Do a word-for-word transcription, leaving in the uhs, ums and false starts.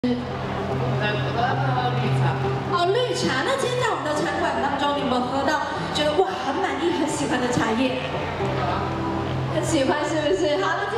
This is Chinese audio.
哦，绿茶。那今天在我们的餐馆当中，你有没有喝到觉得哇很满意、很喜欢的茶叶？很喜欢是不是？好。